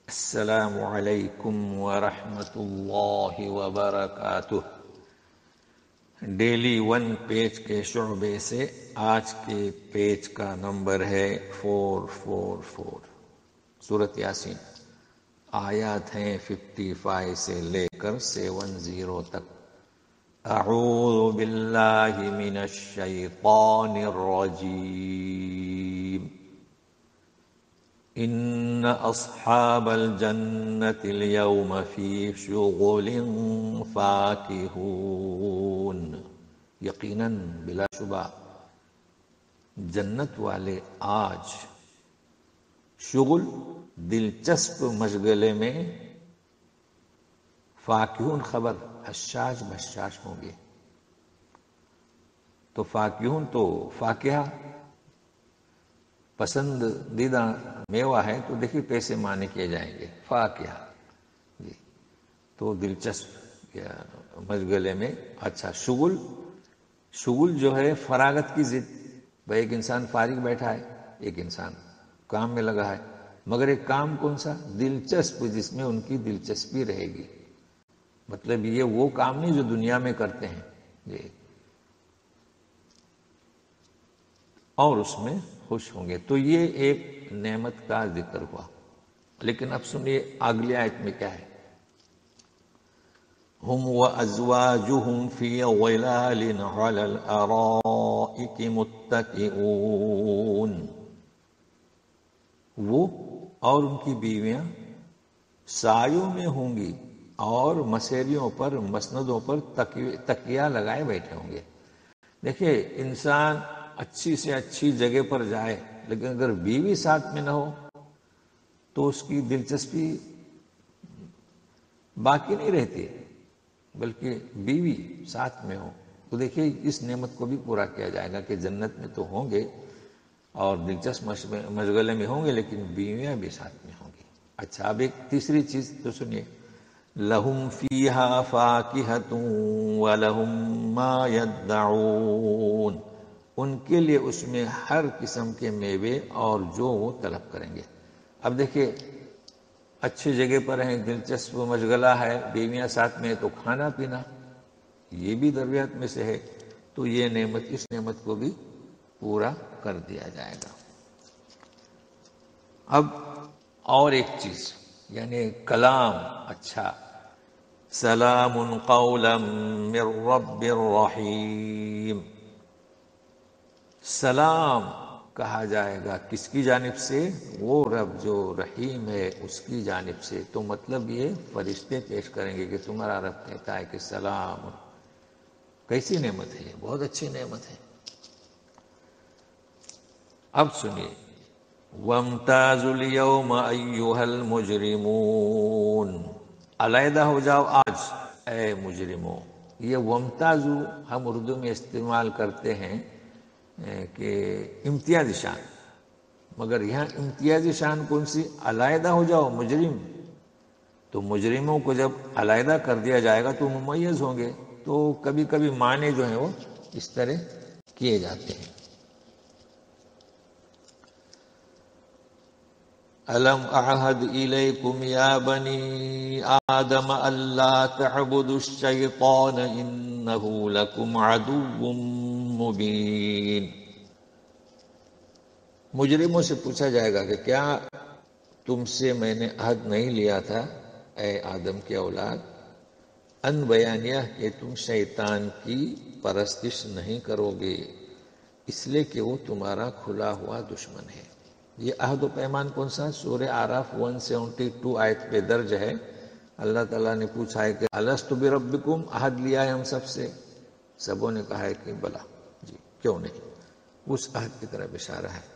السلام علیکم ورحمۃ اللہ وبرکاتہ۔ ڈیلی 1 پیج کے شعبے سے آج کے پیج کا نمبر ہے 444۔ سورۃ یاسین، آیات ہیں 55 سے لے کر 70 تک۔ اعوذ باللہ من الشیطان الرجیم۔ ان اصحاب الجنة اليوم فی شغل فاکہون۔ یقیناً بلا شبہ جنت والے آج شغل دلچسپ مشغلے میں فاکہون خبر حشاش بشاش ہوں گے۔ تو فاکہون تو فاکہہ پسندیدہ میوہ ہے، تو دیکھیے کیسے معنی کیے جائیں گے۔ فاکہہ جی، تو دلچسپ مشغلے میں۔ اچھا، شغل جو ہے فراغت کی ضد، بھائی ایک انسان فارغ بیٹھا ہے، ایک انسان کام میں لگا ہے، مگر ایک کام کون سا؟ دلچسپ، جس میں ان کی دلچسپی رہے گی۔ مطلب یہ وہ کام نہیں جو دنیا میں کرتے ہیں جی، اور اس میں خوش ہوں گے۔ تو یہ ایک نعمت کا ذکر ہوا، لیکن اب سنیے اگلی آیت میں کیا ہے۔ ہم وازواجہم فی ظلال علی الارائک متکئون۔ وہ اور ان کی بیویاں سایوں میں ہوں گی اور مسیریوں پر، مسندوں پر تکیہ لگائے بیٹھے ہوں گے۔ دیکھیے، انسان اچھی سے اچھی جگہ پر جائے، لیکن اگر بیوی ساتھ میں نہ ہو تو اس کی دلچسپی باقی نہیں رہتی، بلکہ بیوی ساتھ میں ہو تو دیکھیے اس نعمت کو بھی پورا کیا جائے گا کہ جنت میں تو ہوں گے اور دلچسپ مشغلے میں ہوں گے، لیکن بیویاں بھی ساتھ میں ہوں گی۔ اچھا، اب ایک تیسری چیز تو سنیے۔ لہم فیہا فاکہۃ ولہم ما یدعون۔ ان کے لیے اس میں ہر قسم کے میوے اور جو وہ طلب کریں گے۔ اب دیکھیے، اچھی جگہ پر ہیں، دلچسپ مشغلہ ہے، بیویاں ساتھ میں تو کھانا پینا یہ بھی ضروریات میں سے ہے، تو یہ نعمت، اس نعمت کو بھی پورا کر دیا جائے گا۔ اب اور ایک چیز، یعنی کلام اچھا، سلام قولا من رب الرحیم۔ سلام کہا جائے گا کس کی جانب سے؟ وہ رب جو رحیم ہے اس کی جانب سے۔ تو مطلب یہ فرشتے پیش کریں گے کہ تمہارا رب کہتا ہے کہ سلام۔ کیسی نعمت ہے، بہت اچھی نعمت ہے۔ اب سنیے، وَامْتَازُوا الْيَوْمَ أَيُّهَا الْمُجْرِمُونَ۔ علیحدہ ہو جاؤ آج اے مجرموں۔ یہ وَامْتَازُوا ہم اردو میں استعمال کرتے ہیں کہ امتیازی شان، مگر یہاں امتیازی شان کون سی؟ علیحدہ ہو جاؤ مجرم۔ تو مجرموں کو جب علیحدہ کر دیا جائے گا تو ممیز ہوں گے۔ تو کبھی کبھی معنی جو ہیں وہ اس طرح کیے جاتے ہیں۔ أَلَمْ أَعْهَدْ إِلَيْكُمْ يَا بَنِي آدَمَ أَلَّا تَعْبُدُوا الشَّيْطَانَ إِنَّهُ لَكُمْ عَدُوٌّ مُبِينٌ۔ مجرموں سے پوچھا جائے گا کہ کیا تم سے میں نے عہد نہیں لیا تھا اے آدم کے اولاد، ان بیانیہ کہ تم شیطان کی پرستش نہیں کرو گے، اس لیے کہ وہ تمہارا کھلا ہوا دشمن ہے۔ یہ عہد و پیمان کون سا؟ سورہ اعراف 172 آیت پہ درج ہے۔ اللہ تعالیٰ نے پوچھا ہے کہ الست بربکم، عہد لیا ہے ہم سب سے؟ سبوں نے کہا ہے کہ بلا جی، کیوں نہیں۔ اس عہد کی طرف اشارہ ہے۔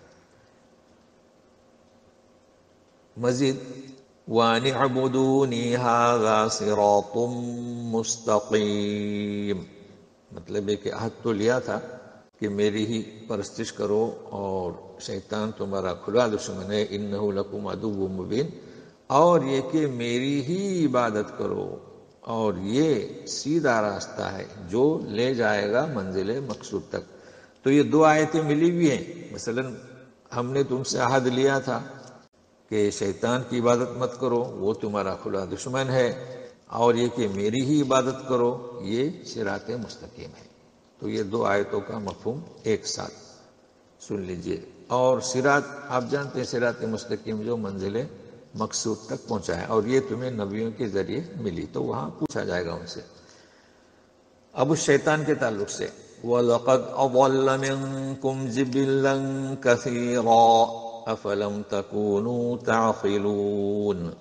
مزید وَأَنِ اعْبُدُونِي هَذَا صِرَاطٌ مُسْتَقِيمٌ، مطلب ہے کہ عہد تو لیا تھا کہ میری ہی پرستش کرو اور شیطان تمہارا کھلا دشمن ہے، انہ لکم عدو مبین، اور یہ کہ میری ہی عبادت کرو، اور یہ سیدھا راستہ ہے جو لے جائے گا منزل مقصود تک۔ تو یہ دو آیتیں ملی ہوئی ہیں۔ مثلا ہم نے تم سے عہد لیا تھا کہ شیطان کی عبادت مت کرو، وہ تمہارا کھلا دشمن ہے، اور یہ کہ میری ہی عبادت کرو، یہ صراط مستقیم ہے۔ تو یہ دو آیتوں کا مفہوم ایک ساتھ سن لیجئے۔ اور صراط آپ جانتے ہیں، صراط مستقیم جو منزل مقصود تک پہنچا ہے، اور یہ تمہیں نبیوں کے ذریعے ملی، تو وہاں پوچھا جائے گا ان سے۔ اب اس شیطان کے تعلق سے وَلَقَدْ أَضَلَّ مِنْكُمْ جِبِلًّا كَثِيرًا أَفَلَمْ تَكُونُوا تَعْقِلُونَ،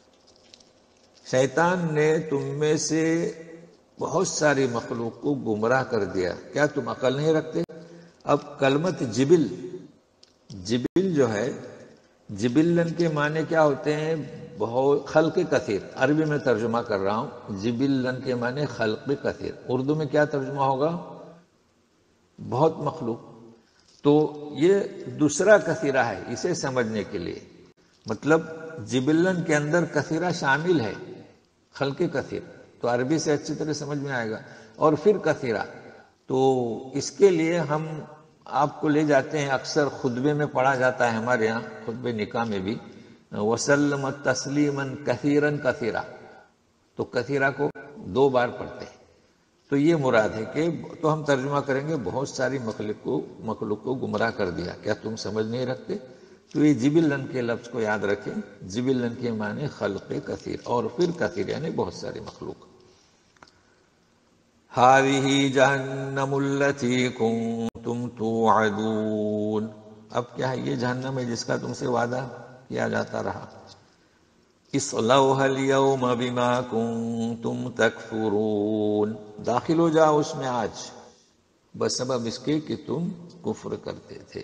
شیطان نے تم میں سے بہت ساری مخلوق کو گمراہ کر دیا، کیا تم عقل نہیں رکھتے؟ اب کلمت جبل، جبل جو ہے، جبلن کے معنی کیا ہوتے ہیں؟ بہت خلق کثیر، عربی میں ترجمہ کر رہا ہوں، جبلن کے معنی خلق کثیر، اردو میں کیا ترجمہ ہوگا؟ بہت مخلوق۔ تو یہ دوسرا کثیرہ ہے اسے سمجھنے کے لیے، مطلب جبلن کے اندر کثیرہ شامل ہے، خلق کثیر، تو عربی سے اچھی طرح سمجھ میں آئے گا۔ اور پھر کثیرہ، تو اس کے لیے ہم آپ کو لے جاتے ہیں، اکثر خطبے میں پڑھا جاتا ہے ہمارے یہاں، خطبے نکاح میں بھی، وسلم تسلیما کثیرا کثیرا، تو کثیرہ کو 2 بار پڑھتے ہیں، تو یہ مراد ہے کہ تو ہم ترجمہ کریں گے بہت ساری مخلوق کو گمراہ کر دیا، کیا تم سمجھ نہیں رکھتے؟ تو یہ جبلن کے لفظ کو یاد رکھیں، جبلن کے معنی خلق کثیر، اور پھر کثیر یعنی بہت ساری مخلوق۔ هذه جہنم التي کنتم توعدون، اب کیا ہے؟ یہ جہنم ہے جس کا تم سے وعدہ کیا جاتا رہا۔ اصلوها اليوم بما کنتم تکفرون، داخل ہو جاؤ اس میں آج بسبب اس کے کہ تم کفر کرتے تھے۔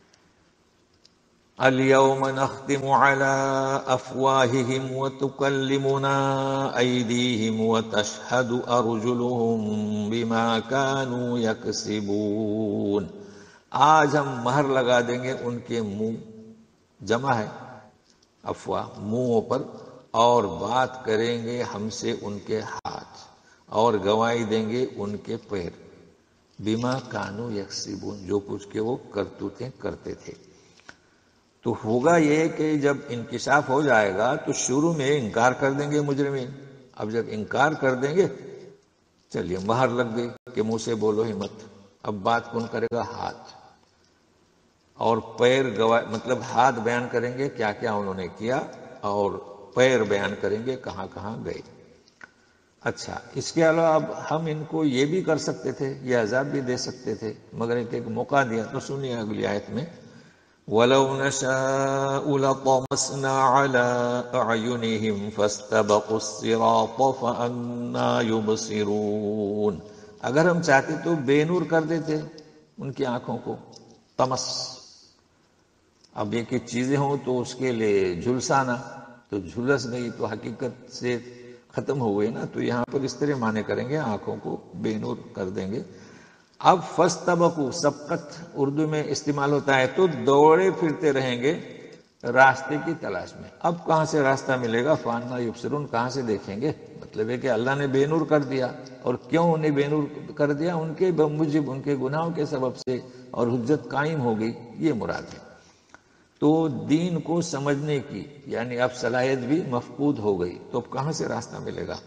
اليوم نختم على افواههم وتكلمنا ايديهم وتشهد ارجلهم بما كانوا يكسبون، آج ہم مہر لگا دیں گے ان کے منہ، جمع ہے افواہ، منہوں پر، اور بات کریں گے ہم سے ان کے ہاتھ، اور گواہی دیں گے ان کے پیر، بما كانوا يكسبون، جو کچھ کہ وہ کرتوتیں کرتے تھے۔ تو ہوگا یہ کہ جب انکشاف ہو جائے گا تو شروع میں انکار کر دیں گے مجرمین، اب جب انکار کر دیں گے، چلیے مہر لگ گئی کہ منہ سے بولو ہی مت، اب بات کون کرے گا؟ ہاتھ، اور پیر گواہ، مطلب ہاتھ بیان کریں گے کیا کیا انہوں نے کیا، اور پیر بیان کریں گے کہاں کہاں گئے۔ اچھا، اس کے علاوہ اب ہم ان کو یہ بھی کر سکتے تھے، یہ عذاب بھی دے سکتے تھے، مگر ایک موقع دیا، تو سنیے اگلی آیت میں، وَلَوْ نَشَاءُ لَطَمَسْنَا عَلَىٰ أَعْيُنِهِمْ فَاسْتَبَقُوا الصِّرَاطَ فَأَنَّىٰ يُبْصِرُونَ، اگر ہم چاہتے تو بے نور کر دیتے ان کی آنکھوں کو، تمس، اب یہ کہ چیزیں ہوں تو اس کے لیے جھلسانا، تو جھلس گئی تو حقیقت سے ختم ہو گئی نا، تو یہاں پر اس طرح معنی کریں گے آنکھوں کو بے نور کر دیں گے۔ اب فاستبقوا، سبقت اردو میں استعمال ہوتا ہے، تو دوڑے پھرتے رہیں گے راستے کی تلاش میں، اب کہاں سے راستہ ملے گا؟ فَأَنَّىٰ يُبْصِرُونَ، کہاں سے دیکھیں گے؟ مطلب ہے کہ اللہ نے بے نور کر دیا، اور کیوں انہیں بے نور کر دیا؟ ان کے بموجب ان کے گناہوں کے سبب سے، اور حجت قائم ہو گئی، یہ مراد ہے۔ تو دین کو سمجھنے کی یعنی اب صلاحیت بھی مفقود ہو گئی، تو اب کہاں سے راستہ ملے گا؟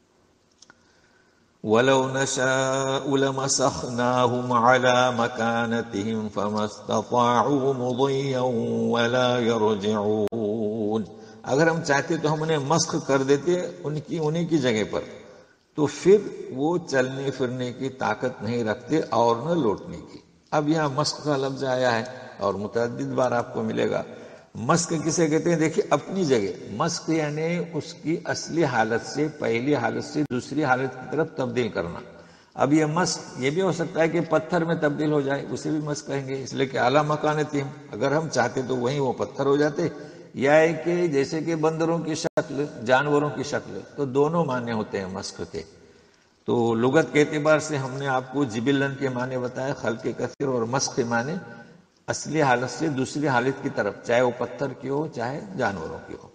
وَلَوْ نَشَاءُ لَمَسَخْنَاهُمْ عَلَىٰ مَكَانَتِهِمْ فَمَا اسْتَطَاعُوا مُضِيًّا وَلَا يَرْجِعُونَ، اگر ہم چاہتے تو ہم انہیں مسخ کر دیتے انہیں کی جگہ پر، تو پھر وہ چلنے پھرنے کی طاقت نہیں رکھتے اور نہ لوٹنے کی۔ اب یہاں مسخ کا لفظ آیا ہے اور متعدد بار آپ کو ملے گا۔ مسخ کسے کہتے ہیں؟ دیکھیے اپنی جگہ، مسخ یعنی اس کی اصلی حالت سے، پہلی حالت سے دوسری حالت کی طرف تبدیل کرنا۔ اب یہ مسخ یہ بھی ہو سکتا ہے کہ پتھر میں تبدیل ہو جائے، اسے بھی مسخ کہیں گے، اس لیے کہ اعلیٰ مکانتہم، اگر ہم چاہتے تو وہیں وہ پتھر ہو جاتے، یا ہے کہ جیسے کہ بندروں کی شکل، جانوروں کی شکل، تو دونوں معنی ہوتے ہیں مسخ کے۔ تو لغت کے اعتبار سے ہم نے آپ کو جبلن کے معنی بتائے، خلق کثیر، اور مسخ کے معنی اصلی حالت سے دوسری حالت کی طرف، چاہے وہ پتھر کی ہو چاہے جانوروں کی ہو۔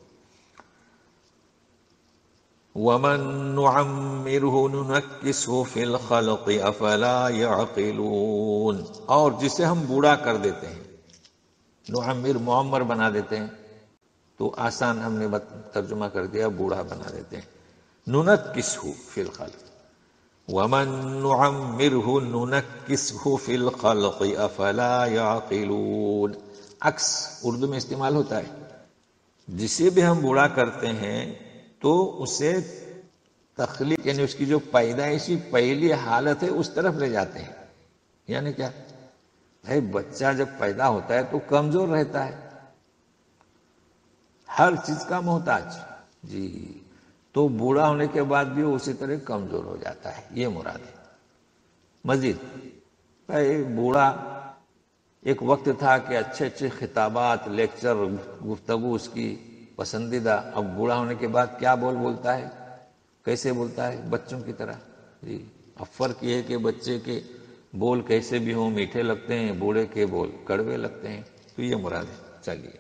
وَمَن نُعَمِّرْهُ نُنَكِّسْهُ فِي الْخَلْقِ أَفَلَا يَعْقِلُونَ، اور جسے ہم بوڑھا کر دیتے ہیں، نعمر معمر بنا دیتے ہیں، تو آسان ہم نے ترجمہ کر دیا، بوڑھا بنا دیتے ہیں۔ ننکسہ فی الخلق ومن نعمرہ ننکسہ فی الخلق افلا یعقلون۔ عکس اردو میں استعمال ہوتا ہے، جسے بھی ہم بوڑھا کرتے ہیں تو اسے تخلیق یعنی اس کی جو پیدائشی پہلی حالت ہے اس طرف لے جاتے ہیں۔ یعنی کیا ہے، بچہ جب پیدا ہوتا ہے تو کمزور رہتا ہے، ہر چیز کا محتاج، جی، تو بوڑھا ہونے کے بعد بھی وہ اسی طرح کمزور ہو جاتا ہے، یہ مراد ہے۔ مزید بوڑھا ایک وقت تھا کہ اچھے اچھے خطابات، لیکچر، گفتگو اس کی پسندیدہ، اب بوڑھا ہونے کے بعد کیا بولتا ہے، کیسے بولتا ہے، بچوں کی طرح، جی۔ اب فرق یہ ہے کہ بچے کے بول کیسے بھی ہوں میٹھے لگتے ہیں، بوڑھے کے بول کڑوے لگتے ہیں، تو یہ مراد ہے۔ چلیے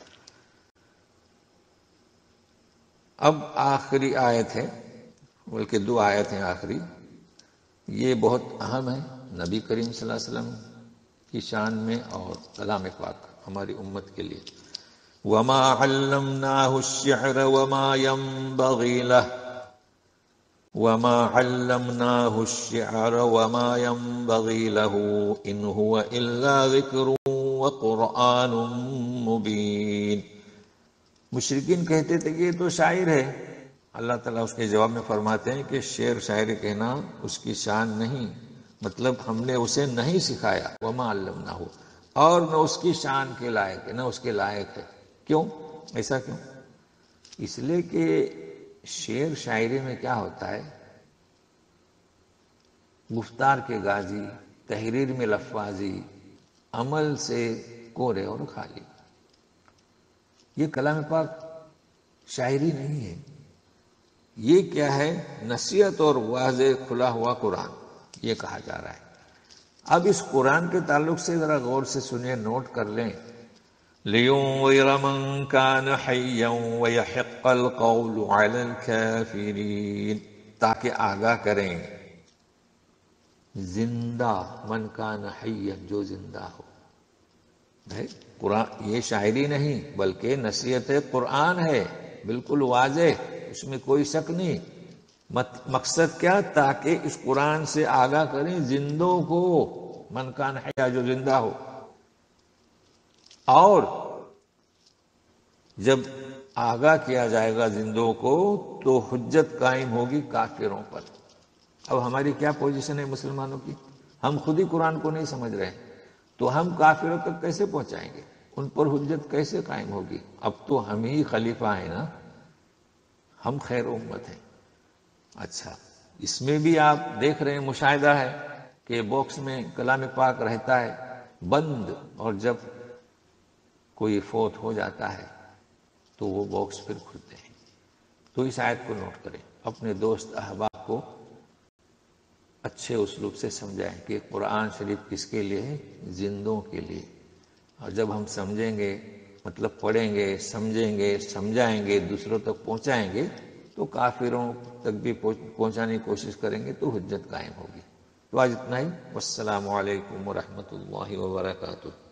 اب آخری آیت ہے، بلکہ 2 آیت ہیں آخری، یہ بہت اہم ہے نبی کریم صلی اللہ علیہ وسلم کی شان میں اور کلام پاک ہماری امت کے لیے۔ وما علمناه الشعر وما ينبغي له وما علمناه الشعر وما ينبغي له إن هو إلا ذكر وقرآن مبين۔ مشرکین کہتے تھے کہ یہ تو شاعر ہے، اللہ تعالیٰ اس کے جواب میں فرماتے ہیں کہ شعر شاعر کہنا اس کی شان نہیں، مطلب ہم نے اسے نہیں سکھایا، وما علمناہ، اور نہ اس کی شان کے لائق ہے، نہ اس کے لائق ہے۔ کیوں ایسا کیوں؟ اس لیے کہ شعر شاعری میں کیا ہوتا ہے، گفتار کے غازی، تحریر میں لفاظی، عمل سے کورے اور خالی۔ یہ کلام پاک شاعری نہیں ہے، یہ کیا ہے، نصیحت اور واضح کھلا ہوا قرآن، یہ کہا جا رہا ہے۔ اب اس قرآن کے تعلق سے ذرا غور سے سنیں، نوٹ کر لیں۔ لِيُنذِرَ مَن كَانَ حَيًّا وَيَحِقَّ الْقَوْلُ عَلَى الْكَافِرِينَ، تاکہ آگاہ کریں زندہ، من کان حیا، جو زندہ ہو۔ قرآن یہ شاعری نہیں بلکہ نصیحت قرآن ہے، بالکل واضح، اس میں کوئی شک نہیں۔ مقصد کیا، تاکہ اس قرآن سے آگاہ کریں زندوں کو، من کان حیا، جو زندہ ہو۔ اور جب آگاہ کیا جائے گا زندوں کو تو حجت قائم ہوگی کافروں پر۔ اب ہماری کیا پوزیشن ہے مسلمانوں کی، ہم خود ہی قرآن کو نہیں سمجھ رہے ہیں، تو ہم کافروں تک کیسے پہنچائیں گے، ان پر حجت کیسے قائم ہوگی؟ اب تو ہم ہی خلیفہ ہیں نا، ہم خیر امت ہیں۔ اچھا، اس میں بھی آپ دیکھ رہے ہیں، مشاہدہ ہے کہ باکس میں کلام پاک رہتا ہے بند، اور جب کوئی فوت ہو جاتا ہے تو وہ باکس پھر کھلتے ہیں۔ تو اس آیت کو نوٹ کریں، اپنے دوست احباب کو اچھے اسلوب سے سمجھائیں کہ قرآن شریف کس کے لیے ہے، زندوں کے لیے۔ اور جب ہم سمجھیں گے، مطلب پڑھیں گے، سمجھیں گے، سمجھائیں گے، دوسروں تک پہنچائیں گے، تو کافروں تک بھی پہنچانے کی کوشش کریں گے تو حجت قائم ہوگی۔ تو آج اتنا ہی، والسلام علیکم ورحمۃ اللہ وبرکاتہ۔